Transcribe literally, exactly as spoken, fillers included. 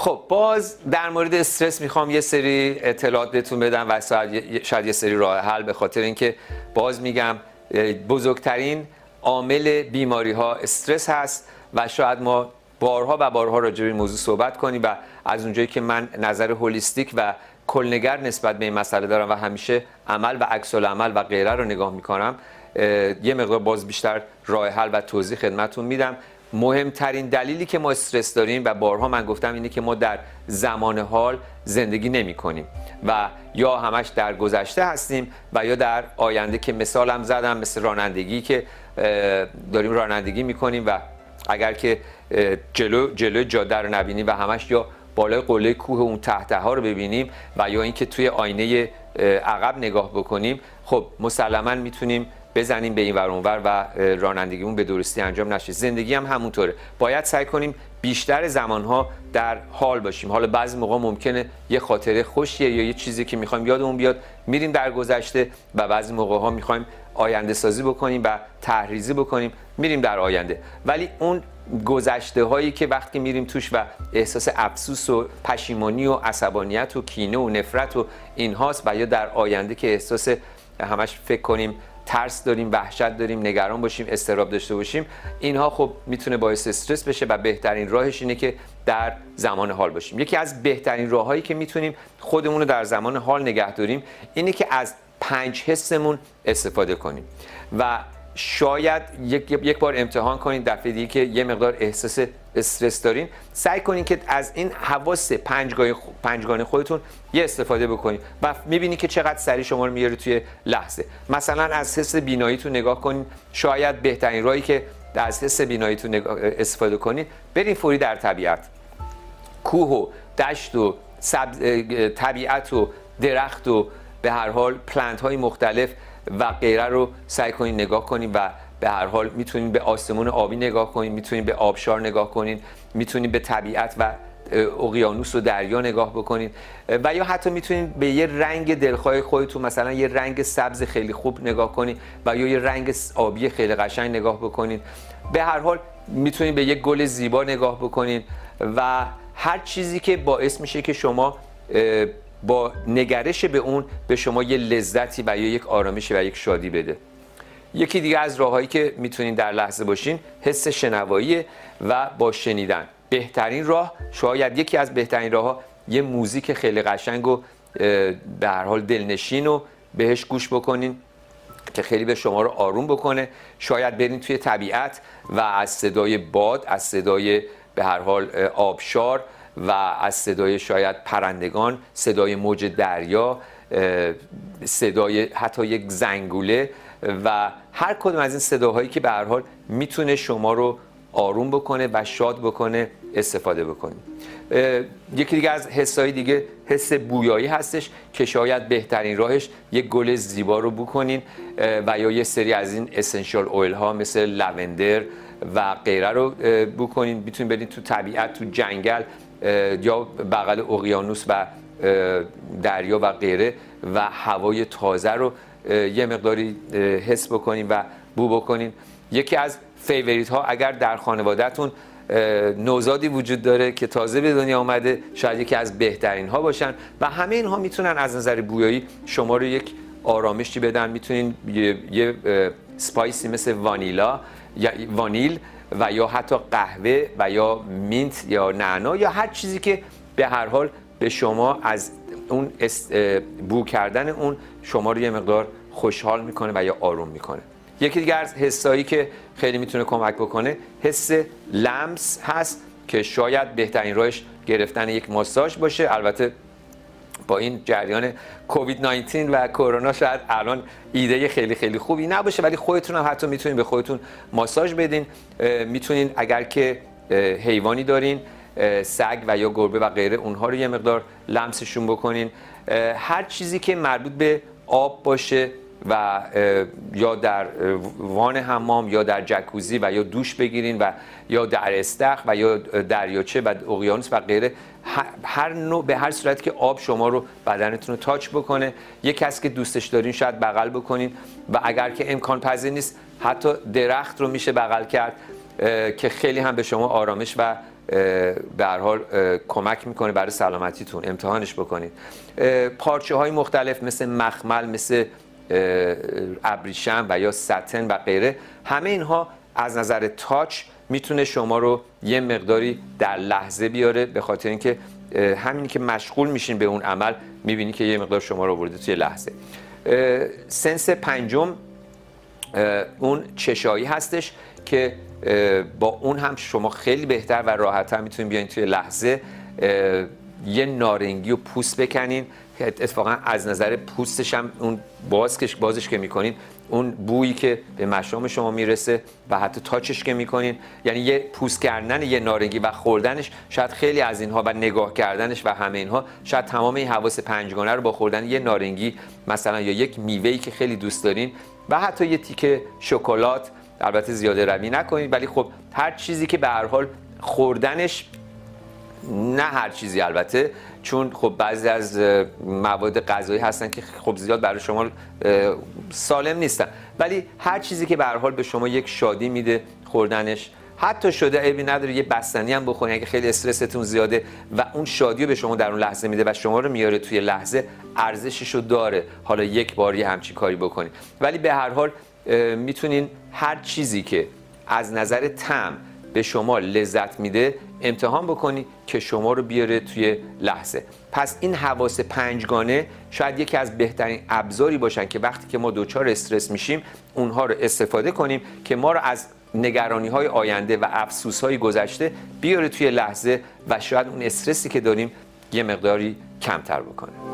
خب باز در مورد استرس میخوام یه سری اطلاعات بهتون بدم و شاید یه سری راه حل، به خاطر اینکه باز میگم بزرگترین عامل بیماری ها استرس هست و شاید ما بارها و بارها راجع به این موضوع صحبت کنیم و از اونجایی که من نظر هولیستیک و کلنگر نسبت به این مسئله دارم و همیشه عمل و عکس العمل و غیره رو نگاه میکنم، یه مقدار باز بیشتر راه حل و توضیح خدمتتون میدم. مهمترین دلیلی که ما استرس داریم و بارها من گفتم اینه که ما در زمان حال زندگی نمی کنیم و یا همش در گذشته هستیم و یا در آینده، که مثالم زدم مثل رانندگی که داریم رانندگی میکنیم و اگر که جلو جلو جاده رو نبینیم و همش یا بالای قله کوه اون تحته ها رو ببینیم و یا اینکه توی آینه عقب نگاه بکنیم، خب مسلما میتونیم بزنیم به این ور اونور و رانندگیمون به درستی انجام نشه. زندگی هم همونطوره، باید سعی کنیم بیشتر زمانها در حال باشیم. حالا بعضی موقع ممکنه یه خاطره خوشیه یا یه چیزی که میخوایم یادمون بیاد میریم در گذشته و بعضی موقع ها میخوایم آینده سازی بکنیم و تحریزی بکنیم میریم در آینده، ولی اون گذشته هایی که وقتی میریم توش و احساس افسوس و پشیمانی و عصبانیت و کینه و نفرت و اینهاست، و یا در آینده که احساس همش فکر کنیم ترس داریم، وحشت داریم، نگران باشیم، اضطراب داشته باشیم، اینها خب میتونه باعث استرس بشه و بهترین راهش اینه که در زمان حال باشیم. یکی از بهترین راههایی که میتونیم خودمون رو در زمان حال نگه داریم اینه که از پنج حسمون استفاده کنیم و شاید یک, یک بار امتحان کنید دفعه دیگه که یه مقدار احساس استرس دارین، سعی کنید که از این حواس پنجگانه پنجگانه خودتون یه استفاده بکنید و میبینید که چقدر سریع شما رو میاره توی لحظه. مثلا از حس بیناییتون نگاه کنید، شاید بهترین راهی که از حس بیناییتون استفاده کنید برید فوری در طبیعت، کوه و دشت و سبز، طبیعت و درخت و به هر حال پلنت های مختلف و غیره رو سعی کنید نگاه کنید و به هر حال میتونید به آسمون آبی نگاه کنید، میتونید به آبشار نگاه کنید، میتونید به طبیعت و اقیانوس و دریا نگاه بکنید و یا حتی میتونید به یه رنگ دلخواه خودتون، مثلا یه رنگ سبز خیلی خوب نگاه کنید و یا یه رنگ آبی خیلی قشنگ نگاه بکنید. به هر حال میتونید به یه گل زیبا نگاه بکنید و هر چیزی که باعث میشه که شما با نگرش به اون به شما یه لذتی و یا یک آرامشی و یک شادی بده. یکی دیگه از راههایی که میتونین در لحظه باشین حس شنوایی و با شنیدن. بهترین راه، شاید یکی از بهترین راهها، یه موزیک خیلی قشنگ و به هر حال دلنشین رو بهش گوش بکنین که خیلی به شما رو آروم بکنه. شاید برین توی طبیعت و از صدای باد، از صدای به هر حال آبشار و از صدای شاید پرندگان، صدای موج دریا، صدای حتی یک زنگوله و هر کدوم از این صداهایی که به هر حال میتونه شما رو آروم بکنه و شاد بکنه استفاده بکنید. یکی دیگه از حسای دیگه حس بویایی هستش که شاید بهترین راهش یک گل زیبا رو بو کنین و یا یه سری از این اسنشال اویل ها مثل لوندر و غیره رو بو کنین. میتونین برین تو طبیعت، تو جنگل یا بغل اقیانوس و دریا و غیره و هوای تازه رو یه مقداری حس بکنین و بو بکنین. یکی از فیوریت ها اگر در خانوادهتون نوزادی وجود داره که تازه به دنیا آمده، شاید یکی از بهترین ها باشن و همه اینها میتونن از نظر بویایی شما رو یک آرامشی بدن. میتونین یه, یه سپایسی مثل وانیلا یا وانیل و یا حتی قهوه و یا مینت یا نعنا یا هر چیزی که به هر حال به شما از اون بو کردن اون شما رو یه مقدار خوشحال میکنه و یا آروم میکنه. یکی دیگه از حسایی که خیلی میتونه کمک بکنه حس لمس هست که شاید بهترین راهش گرفتن یک ماساژ باشه. البته با این جریان کووید نوزده و کرونا شاید الان ایده خیلی خیلی خوبی نباشه، ولی خودتون هم حتی میتونین به خودتون ماساژ بدین. میتونین اگر که حیوانی دارین، سگ و یا گربه و غیره، اونها رو یه مقدار لمسشون بکنین. هر چیزی که مربوط به آب باشه و یا در وان حمام یا در جکوزی و یا دوش بگیرین و یا در استخر و یا دریاچه و اقیانوس و غیره، هر نوع به هر صورت که آب شما رو بدنتون رو تاچ بکنه. یک کسی که دوستش دارین شاید بغل بکنین و اگر که امکان پذیر نیست حتی درخت رو میشه بغل کرد که خیلی هم به شما آرامش و به هر حال کمک میکنه برای سلامتیتون. امتحانش بکنید. پارچه های مختلف مثل مخمل، مثل ابریشم و یا ستن و غیره، همه اینها از نظر تاچ میتونه شما رو یه مقداری در لحظه بیاره، به خاطر اینکه همین که مشغول میشین به اون عمل میبینی که یه مقدار شما رو برده توی لحظه. سنس پنجم اون چشایی هستش که با اون هم شما خیلی بهتر و راحت‌تر میتونین بیاین توی لحظه یه نارنگی و پوست بکنین. اتفاقا از نظر پوستش هم اون بازش بازش که میکنین، اون بویی که به مشام شما میرسه و حتی تاچش که میکنین، یعنی یه پوست کردن یه نارنگی و خوردنش، شاید خیلی از اینها و نگاه کردنش و همه اینها، شاید تمام این حواس پنجگانه رو با خوردن یه نارنگی مثلا یا یک میوه‌ای که خیلی دوست دارین و حتی یه تیکه شکلات، البته زیاده روی نکنید، ولی خب هر چیزی که به هر حال خوردنش، نه هر چیزی البته، چون خب بعضی از مواد غذایی هستن که خب زیاد برای شما سالم نیستن، ولی هر چیزی که به هر حال به شما یک شادی میده خوردنش، حتی شده عیبی نداره یه بستنی هم بخورین اگه خیلی استرستون زیاده و اون شادی رو به شما در اون لحظه میده و شما رو میاره توی لحظه، ارزشش رو داره حالا یک بار یه همچین کاری بکنین. ولی به هر حال میتونین هر چیزی که از نظر طعم به شما لذت میده امتحان بکنی که شما رو بیاره توی لحظه. پس این حواس پنجگانه شاید یکی از بهترین ابزاری باشن که وقتی که ما دوچار استرس میشیم اونها رو استفاده کنیم که ما رو از نگرانی های آینده و افسوس های گذشته بیاره توی لحظه و شاید اون استرسی که داریم یه مقداری کمتر بکنه.